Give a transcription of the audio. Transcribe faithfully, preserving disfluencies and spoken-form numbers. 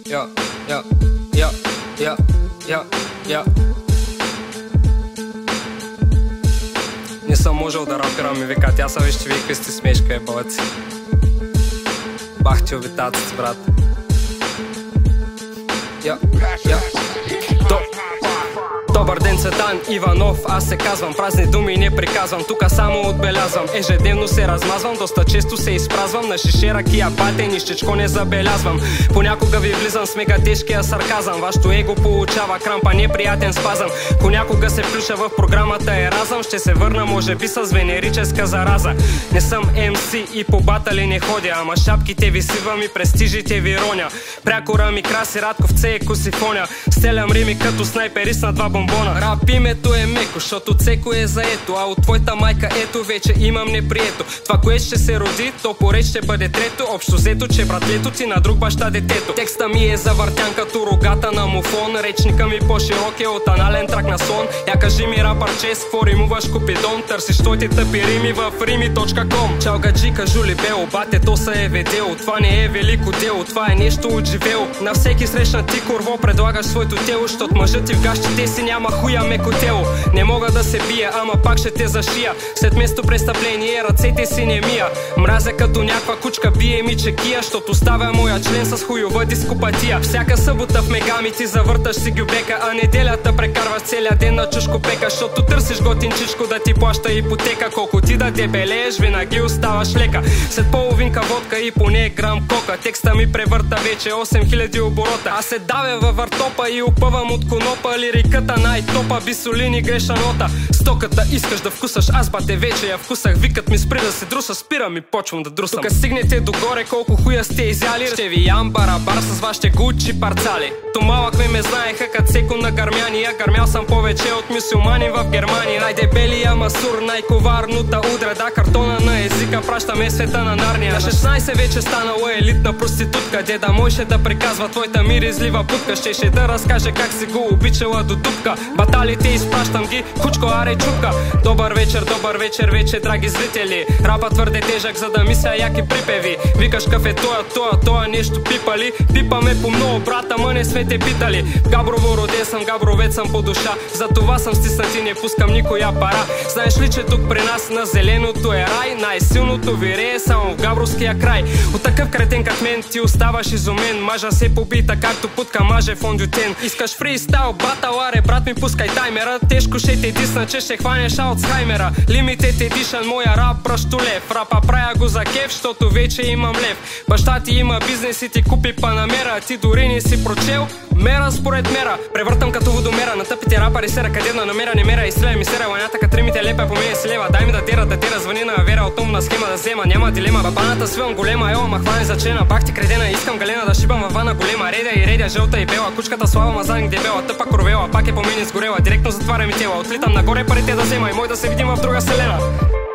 Я, я, я, я, я, я. Не съм можел да рапирам и викат, аз съм вижте вие какви сте смешка, е балъци. Бах ти обитаците, брат. Я, я. До. Добър ден, Цветан Иванов, аз се казвам, празни думи не приказвам, тука само отбелязвам, ежедневно се размазвам, доста често се изпразвам, на шише ракия батен, нищичко не забелязвам. Понякога ви влизам с мега тежкия сарказъм, вашето его получава крампа, неприятен спазъм. Понякога се включа в програмата Еразъм, ще се върна може би с венерическа зараза. Не съм ем си и по батали не ходя, ама шапките ви сивам и престижите ви роня. Прякора ми краси Радковце и Косифоня, стелям рими като снайперист на два бомбона. Рап името е меко, защото цеко е заето, а от твоята майка ето вече имам неприето. Това, което ще се роди, то поред ще бъде трето. Общо взето, че братлето ти на друг баща детето. Текста ми е завъртян като рогата на муфон, речника ми по-широк е от анален трак на сон. Я кажи ми рапърче, с какво римуваш купидон, търсиш твоите тъпи рими в рими точка ком. Чао гаджи, кажу ли бе, бате, то се е ведело. Това не е велико дело, това е нещо отживело. На всеки срещна ти корво предлагаш своето тело, щот мъжът ти в гащите си няма хуя меко тело. Не мога да се бия, ама пак ще те зашия. След место престъпление ръцете си не мия. Мразя като някаква кучка бие ми чекия, щото ставя моя член с хуйова дископатия. Всяка събота в мегами ти завърташ си гюбека, а неделята прекарваш целия ден на чушко пека, щото търсиш готинчичко да ти плаща ипотека. Колко ти да дебелееш, винаги оставаш лека. След половинка водка и поне грам кока, текста ми превърта вече осем хиляди оборота. Аз се давя във въртопа и опъвам от конопа, лириката най-топа, бисолини греша нота. Стоката искаш да вкусаш, аз бате вече я вкусах. Викът ми спри да се друса, спирам и почвам да друсам. Тука стигнете догоре колко хуя сте изяли, ще ви ям барабар с вашите гучи парцали. То малък ме ме знаеха като секо на гърмяния, гърмял съм повече от мюсюлмани в Германия. Най-дебелия масур, най-коварната удра, да, картона на езика пращаме света на Нарния. На шестнайсет вече станала елитна проститутка, деда мой ще да приказва твоята миризлива путка, ще ще да разкаже как си го обичала до дупка. Баталите изпращам ги, кучко аре чупка. Добър вечер, добър вечер вече, драги зрители. Рапа твърде тежък, за да мисля яки припеви. Викаш кафе тоя, тоя, тоя нещо пипали. Пипаме по много, брата, ма не сме те питали. Габрово роде съм, габровец съм по душа, за това съм стиснат и не пускам никоя пара. Знаеш ли, че тук при нас на зеленото е рай, най-силното вирее само в габровския край. От такъв кретен като мен ти оставаш изумен, мажа се побита както путка маже фондютен. Искаш фристайл, батал, аре брат ми пускай таймера, тежко ще те дисна, че ще хванеш Алцхаймера. Limited Edition, моя рап пръщо лев, рапа правя го за кеф, защото вече имам лев. Баща ти има бизнес и ти купи панамера, ти дори не си прочел мера според мера. Превъртам като водомера, на тъпите рапари сера, къде да намера не мера, изстреля ми сера, ланята като римите лепя по мене си лева. Дай ми да дера, да дера, звъни на вера, от умна схема да взема, няма дилема. Бабаната свивам голема, ела ма хване за члена, бах ти кредена, искам галена да шибам във вана голема. Редя и редя, жълта и бела, кучката слава мазаник дебела, тъпа коровела, пак е по мене сгорела, директно затварям и тела, отлитам нагоре парите да взема и мой да се видим в друга вселена.